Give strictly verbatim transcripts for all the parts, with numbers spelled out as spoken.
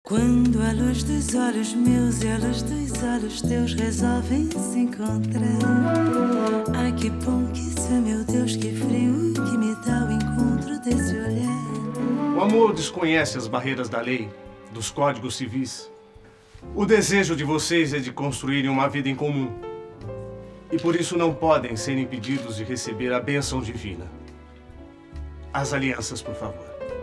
Quando a luz dos olhos meus e a luz dos olhos teus resolvem se encontrar. Ai, que bom que isso é, meu Deus, que frio que me dá o encontro desse olhar. O amor desconhece as barreiras da lei, dos códigos civis. O desejo de vocês é de construírem uma vida em comum. E por isso não podem ser impedidos de receber a bênção divina. As alianças, por favor.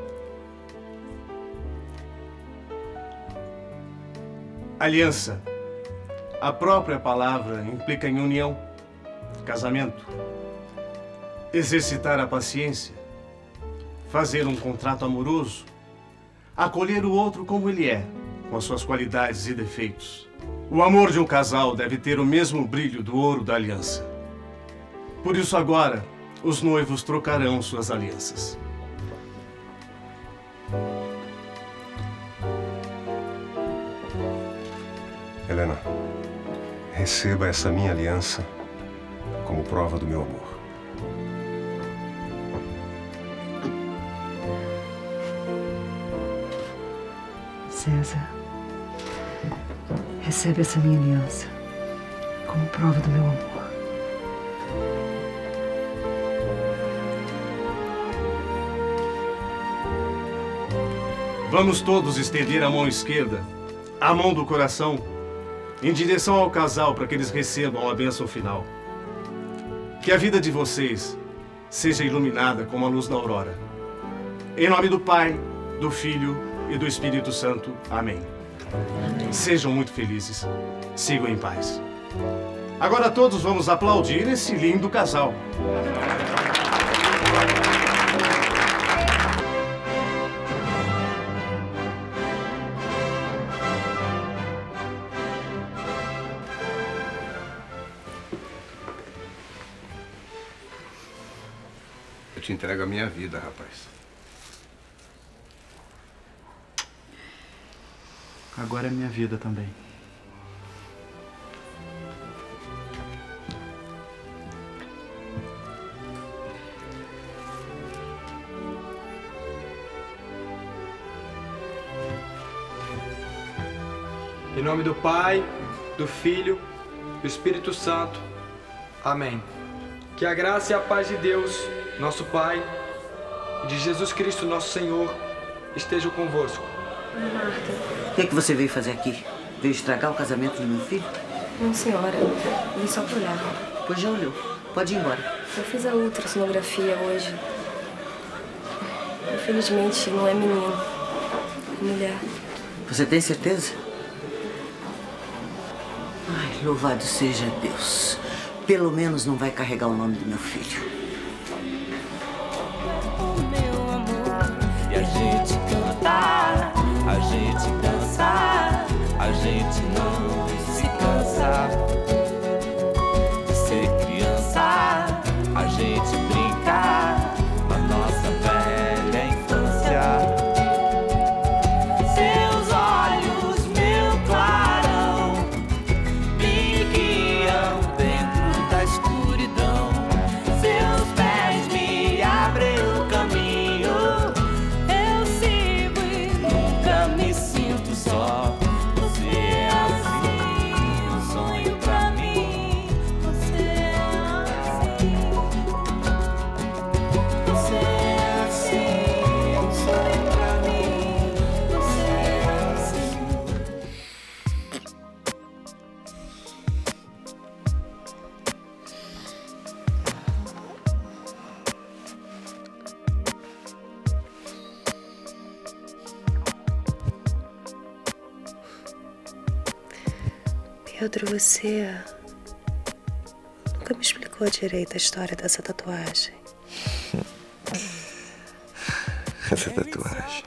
Aliança. A própria palavra implica em união, casamento. Exercitar a paciência, fazer um contrato amoroso, acolher o outro como ele é, com as suas qualidades e defeitos. O amor de um casal deve ter o mesmo brilho do ouro da aliança. Por isso agora, os noivos trocarão suas alianças. Helena, receba essa minha aliança como prova do meu amor. César, recebe essa minha aliança como prova do meu amor. Vamos todos estender a mão esquerda, a mão do coração, em direção ao casal para que eles recebam a bênção final. Que a vida de vocês seja iluminada como a luz da aurora. Em nome do Pai, do Filho e do Espírito Santo. Amém. Amém. Sejam muito felizes. Sigam em paz. Agora todos vamos aplaudir esse lindo casal. Eu te entrego a minha vida, rapaz. Agora é minha vida também. Em nome do Pai, do Filho, do Espírito Santo. Amém. Que a graça e a paz de Deus, nosso Pai, e de Jesus Cristo, nosso Senhor, estejam convosco. Marta. O que é que você veio fazer aqui? Veio estragar o casamento do meu filho? Não, senhora. Vim só pra olhar. Pois já olhou. Pode ir embora. Eu fiz a ultrassonografia hoje. Infelizmente, não é menino. É mulher. Você tem certeza? Ai, louvado seja Deus. Pelo menos não vai carregar o nome do meu filho. O meu amor. E a gente cantar, a gente dançar, a gente não se cansa de ser criança, a gente brincar na nossa velha infância. Seus olhos, meu clarão, me guiam dentro da escuridão. Seus pés me abrem o caminho. Eu sigo e nunca me sinto só. Você é assim, um sonho pra mim. Você é assim. Você é assim, um sonho pra mim. Você é assim. Pedro, você nunca me explicou direito a história dessa tatuagem. Essa tatuagem.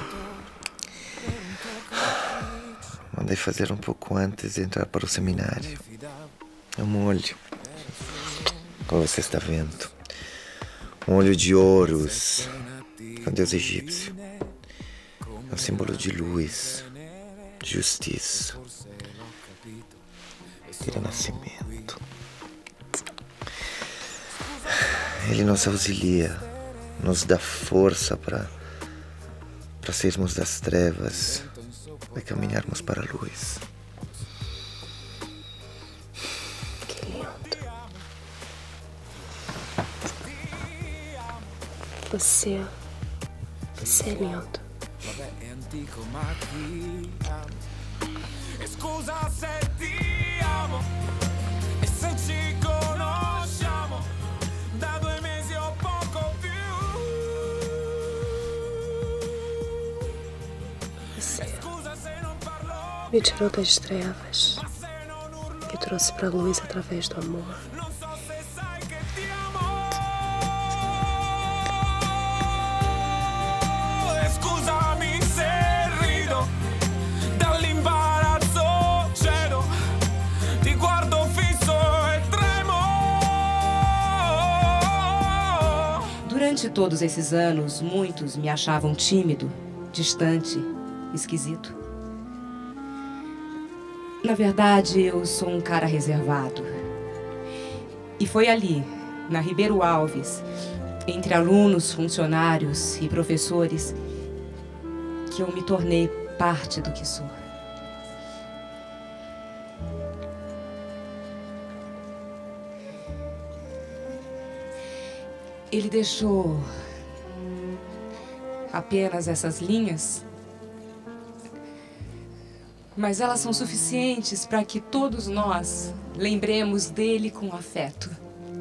Mandei fazer um pouco antes de entrar para o seminário. É um olho, como você está vendo. Um olho de ouros, com Deus egípcio. É um símbolo de luz, de justiça e renascimento. Ele nos auxilia, nos dá força para para sairmos das trevas vai caminharmos para a luz. Que lindo. Você... Você é lindo. Scusa se ti amo e se ci conosciamo da due mesi o poco più. Você me tirou das trevas e trouxe pra luz através do amor. Scusami se rido dall'imbarazzo, cedo, ti guardo fisso e tremo. Durante todos esses anos, muitos me achavam tímido, distante, esquisito. Na verdade, eu sou um cara reservado. E foi ali, na Ribeiro Alves, entre alunos, funcionários e professores, que eu me tornei parte do que sou. Ele deixou apenas essas linhas, mas elas são suficientes para que todos nós lembremos dele com afeto.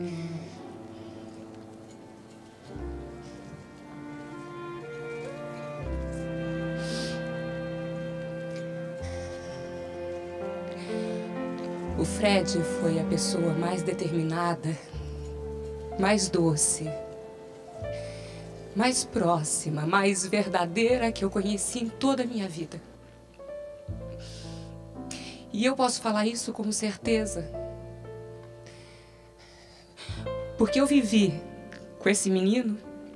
O Fred foi a pessoa mais determinada, mais doce, mais próxima, mais verdadeira que eu conheci em toda a minha vida. E eu posso falar isso com certeza, porque eu vivi com esse menino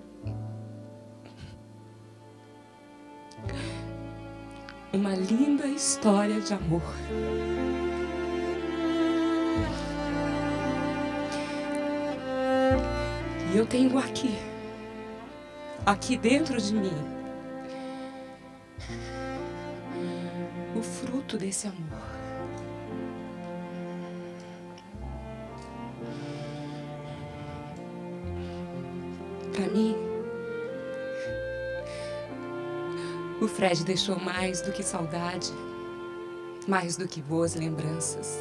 uma linda história de amor. E eu tenho aqui, aqui dentro de mim, o fruto desse amor. Para mim, o Fred deixou mais do que saudade, mais do que boas lembranças.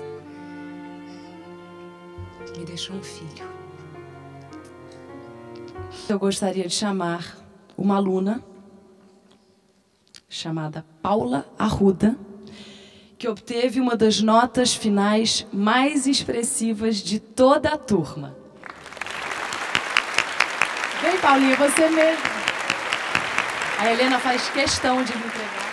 Me deixou um filho. Eu gostaria de chamar uma aluna chamada Paula Arruda, que obteve uma das notas finais mais expressivas de toda a turma. Vem, Paulinha, você mesmo. A Helena faz questão de me entregar.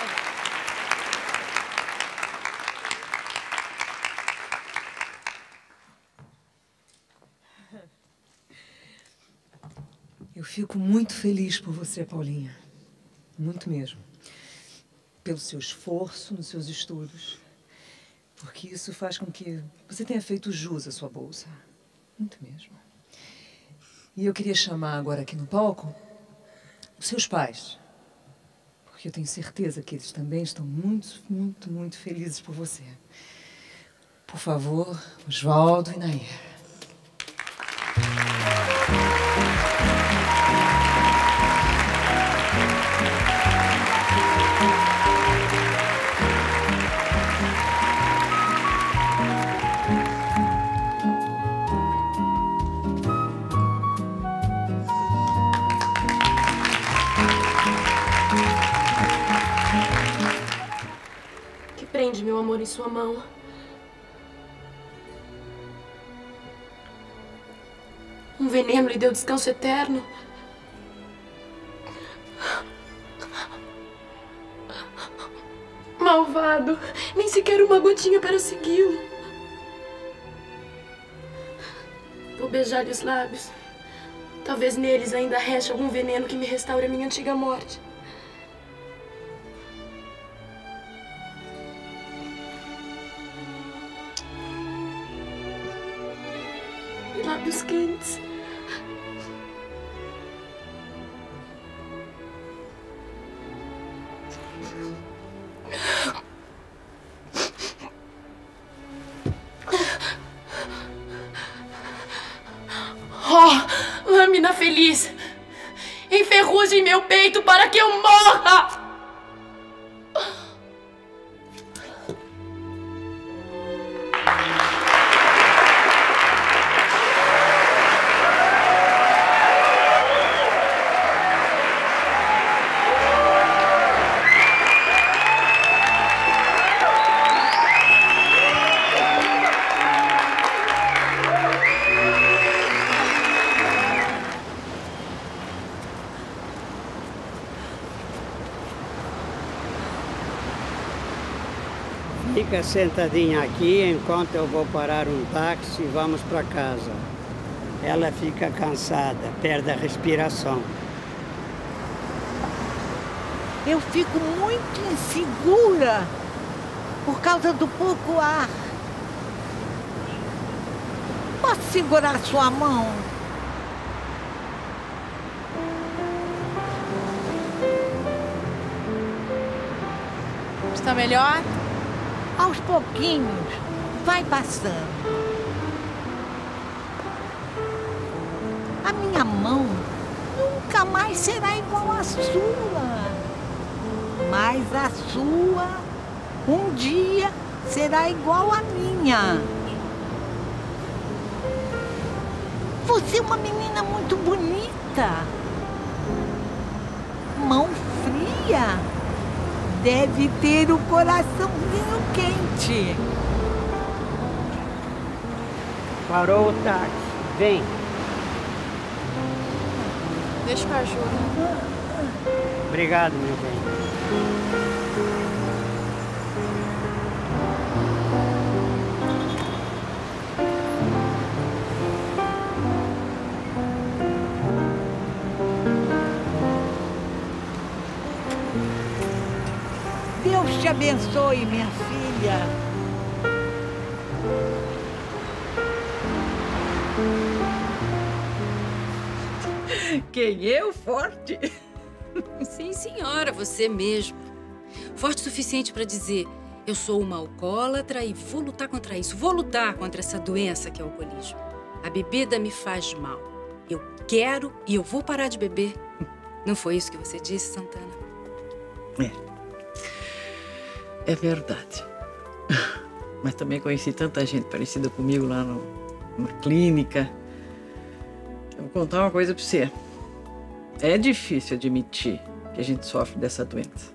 Eu fico muito feliz por você, Paulinha. Muito mesmo. Pelo seu esforço nos seus estudos. Porque isso faz com que você tenha feito jus à sua bolsa. Muito mesmo. E eu queria chamar agora aqui no palco os seus pais. Porque eu tenho certeza que eles também estão muito, muito, muito felizes por você. Por favor, Osvaldo e Nair. Prende meu amor em sua mão. Um veneno lhe deu descanso eterno. Malvado, nem sequer uma gotinha para segui-lo. Vou beijar-lhe os lábios. Talvez neles ainda reste algum veneno que me restaure a minha antiga morte. Lábios quentes. meu peito para que eu morra! Fica sentadinha aqui enquanto eu vou parar um táxi e vamos para casa. Ela fica cansada, perde a respiração. Eu fico muito insegura por causa do pouco ar. Posso segurar sua mão? Está melhor? Aos pouquinhos, vai passando. A minha mão nunca mais será igual à sua. Mas a sua, um dia, será igual à minha. Você é uma menina muito bonita. Mão fria. Deve ter o coraçãozinho quente. Parou o táxi. Vem. Deixa que eu ajudo. Obrigado, meu bem. Deus te abençoe, minha filha. Quem eu? Forte? Sim, senhora, você mesmo. Forte o suficiente para dizer: eu sou uma alcoólatra e vou lutar contra isso. Vou lutar contra essa doença que é o alcoolismo. A bebida me faz mal. Eu quero e eu vou parar de beber. Não foi isso que você disse, Santana? É. É verdade. Mas também conheci tanta gente parecida comigo lá no, numa clínica. Eu vou contar uma coisa pra você. É difícil admitir que a gente sofre dessa doença.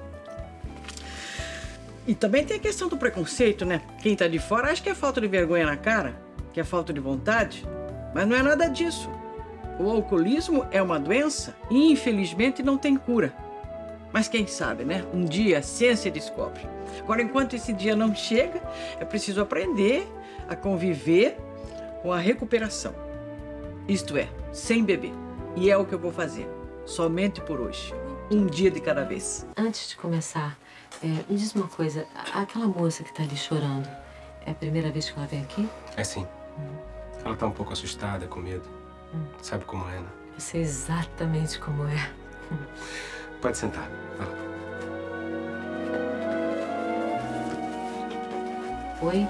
E também tem a questão do preconceito, né? Quem tá de fora acha que é falta de vergonha na cara, que é falta de vontade, mas não é nada disso. O alcoolismo é uma doença e, infelizmente, não tem cura. Mas quem sabe, né? Um dia a ciência descobre. Agora, enquanto esse dia não chega, é preciso aprender a conviver com a recuperação. Isto é, sem beber. E é o que eu vou fazer, somente por hoje. Um dia de cada vez. Antes de começar, é, me diz uma coisa. Aquela moça que tá ali chorando, é a primeira vez que ela vem aqui? É sim. Hum. Ela tá um pouco assustada, com medo. Hum. Sabe como é, né? Eu sei exatamente como é. Pode sentar. Vai lá. Oi?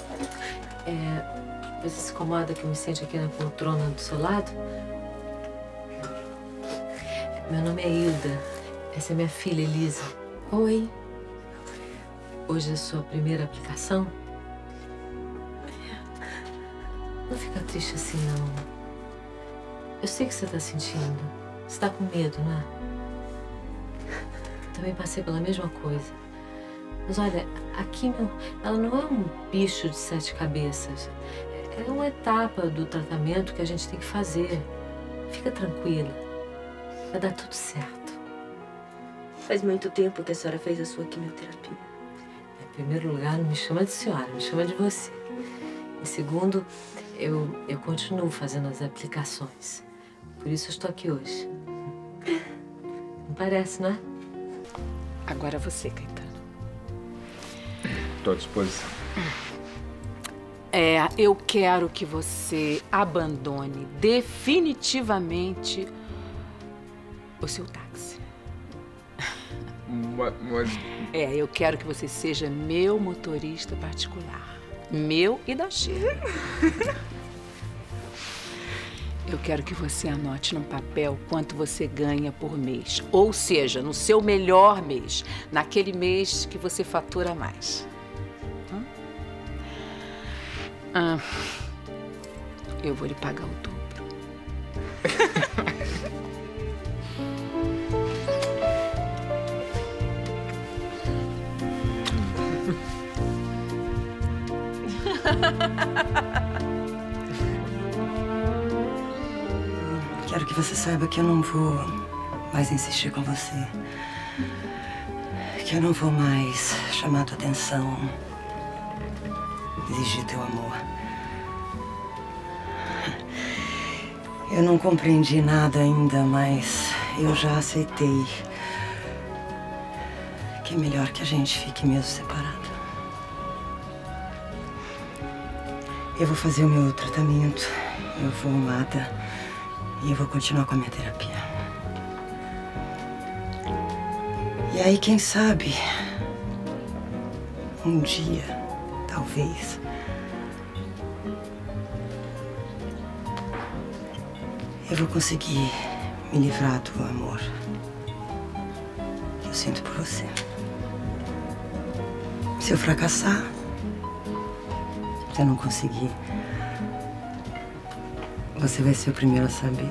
É, você se incomoda que eu me sente aqui na poltrona do seu lado? Meu nome é Hilda. Essa é minha filha, Elisa. Oi. Hoje é a sua primeira aplicação? Não fica triste assim, não. Eu sei o que você tá sentindo. Você tá com medo, não é? Também passei pela mesma coisa. Mas olha, a quimio, ela não é um bicho de sete cabeças. É uma etapa do tratamento que a gente tem que fazer. Fica tranquila. Vai dar tudo certo. Faz muito tempo que a senhora fez a sua quimioterapia. Em primeiro lugar, não me chama de senhora, me chama de você. Em segundo, eu, eu continuo fazendo as aplicações. Por isso eu estou aqui hoje. Não parece, não é? Agora você, Caetano. Estou à disposição. É, eu quero que você abandone definitivamente o seu táxi. Mas, mas... É, eu quero que você seja meu motorista particular. Meu e da Sheila. Eu quero que você anote num papel quanto você ganha por mês. Ou seja, no seu melhor mês. Naquele mês que você fatura mais. Hum? Ah, eu vou lhe pagar o dobro. Quero que você saiba que eu não vou mais insistir com você. Que eu não vou mais chamar tua atenção, exigir teu amor. Eu não compreendi nada ainda, mas eu já aceitei que é melhor que a gente fique mesmo separado. Eu vou fazer o meu tratamento, eu vou amada e eu vou continuar com a minha terapia. E aí, quem sabe, um dia, talvez, eu vou conseguir me livrar do amor que eu sinto por você. Se eu fracassar, se eu não conseguir, você vai ser o primeiro a saber.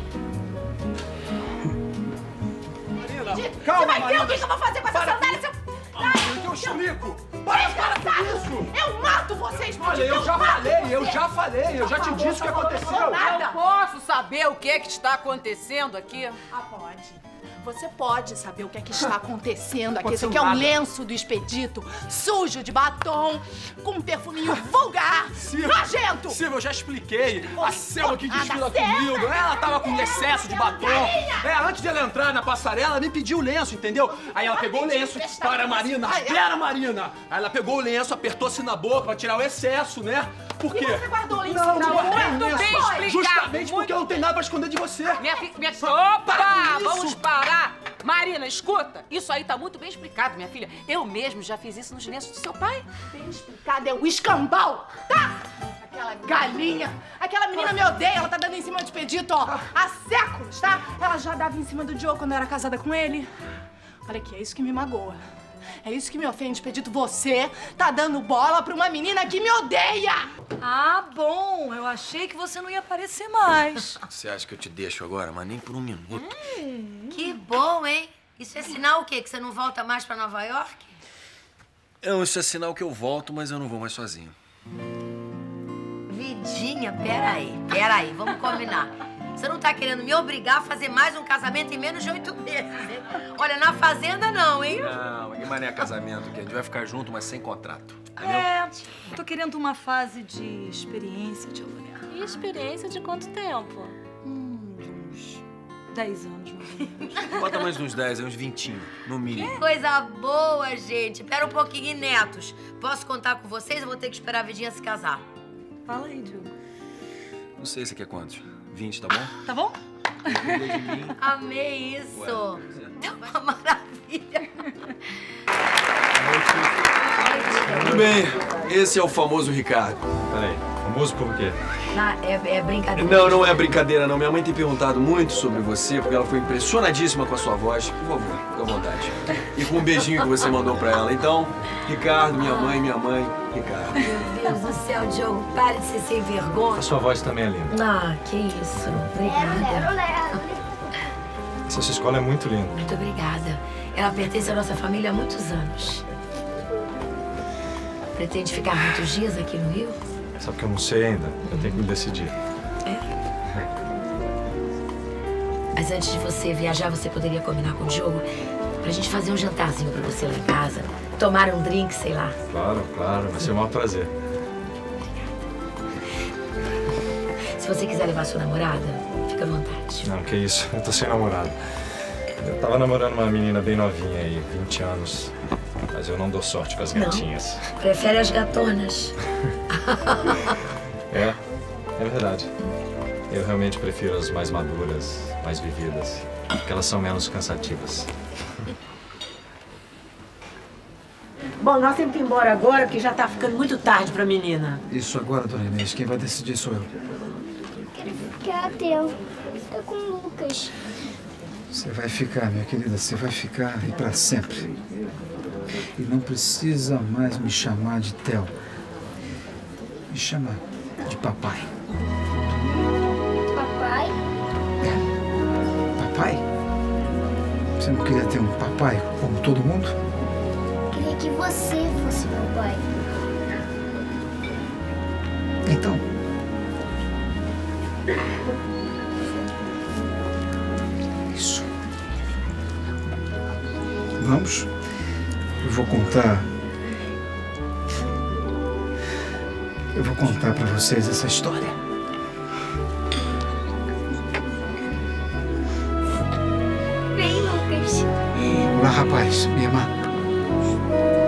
Calma, Você vai ver Marina. o que que eu vou fazer com essa Para sandália, com seu... Marina, que eu explico. Para, para com isso. Eu mato vocês, Olha, eu já falei, eu já falei, eu já te disse o que aconteceu. Nada. Eu posso saber o que que está acontecendo aqui? Ah, pode. Você pode saber o que é que está acontecendo aqui. Isso Aconteceu aqui é um nada. lenço do expedito, sujo de batom, com um perfuminho vulgar, nojento. Silvia, eu já expliquei. A Selma que Ah, da desfila Selma? comigo, ela tava com excesso de batom. É, antes de ela entrar na passarela, ela me pediu o lenço, entendeu? Aí ela pegou o lenço para Marina, espera, Marina. Aí ela pegou o lenço, apertou-se na boca pra tirar o excesso, né? Por quê? E você guardou o lenço Não, na não guardei boca? o lenço. Bem explicado. Justamente porque eu não tenho nada pra esconder de você. Minha filha... Minha... Para Opa! com isso. Vamos parar! Marina, escuta. Isso aí tá muito bem explicado, minha filha. Eu mesmo já fiz isso nos lenços do seu pai. Bem explicado, é o escambau, tá? Aquela galinha, aquela menina me odeia, ela tá dando em cima do expedito, ó, há séculos, tá? Ela já dava em cima do Joe quando eu era casada com ele. Olha aqui, é isso que me magoa. É isso que me ofende, Expedito. Você tá dando bola pra uma menina que me odeia! Ah, bom. Eu achei que você não ia aparecer mais. Você acha que eu te deixo agora? Mas nem por um minuto. Hum, que bom, hein? Isso é sinal o quê? Que você não volta mais pra Nova York? Não, isso é sinal que eu volto, mas eu não vou mais sozinho. Vidinha, peraí, peraí, vamos combinar. Você não tá querendo me obrigar a fazer mais um casamento em menos de oito meses, hein? Olha, na fazenda não, hein? Não, que mané casamento, que a gente vai ficar junto, mas sem contrato. É, tô querendo uma fase de experiência de aluguel. E experiência de quanto tempo? Hum, de uns dez anos, mais ou menos. Bota mais uns dez, uns vintinho, no mínimo. Que coisa boa, gente. Espera um pouquinho, netos. Posso contar com vocês ou vou ter que esperar a Vidinha se casar? Fala aí, Diogo. Não sei se quer quantos. vinte, tá bom? Tá bom? Amei isso. É uma maravilha. Tudo bem, esse é o famoso Ricardo. Peraí, famoso por quê? Ah, é, é brincadeira. Não, não é brincadeira, não. Minha mãe tem perguntado muito sobre você, porque ela foi impressionadíssima com a sua voz. Por favor, fica à vontade. E com um beijinho que você mandou pra ela. Então, Ricardo, minha mãe, minha mãe, Ricardo. Meu Deus do céu, Diogo, pare de ser sem vergonha. A sua voz também é linda. Ah, que isso. Obrigada. Essa sua escola é muito linda. Muito obrigada. Ela pertence à nossa família há muitos anos. Pretende ficar muitos dias aqui no Rio? Sabe que eu não sei ainda. Eu tenho que me decidir. Mas antes de você viajar, você poderia combinar com o Diogo pra gente fazer um jantarzinho pra você lá em casa. Tomar um drink, sei lá. Claro, claro. Vai ser um maior prazer. Se você quiser levar sua namorada, fica à vontade. Não, que isso. Eu tô sem namorado. Eu tava namorando uma menina bem novinha aí, vinte anos. Mas eu não dou sorte com as gatinhas. Não. Prefere as gatonas. É, é verdade. Eu realmente prefiro as mais maduras, mais vividas. Porque elas são menos cansativas. Bom, nós temos que ir embora agora, porque já tá ficando muito tarde pra menina. Isso agora, dona Inês. Quem vai decidir sou eu. ficar, Theo. Fica com o Lucas. Você vai ficar, minha querida, você vai ficar e para sempre. E não precisa mais me chamar de Theo. Me chama de papai. Papai? Papai? Você não queria ter um papai como todo mundo? Queria que você fosse meu pai. Então. Isso. Vamos. Eu vou contar. Eu vou contar pra vocês essa história. Vem, Lucas. Olá, rapaz. Minha irmã.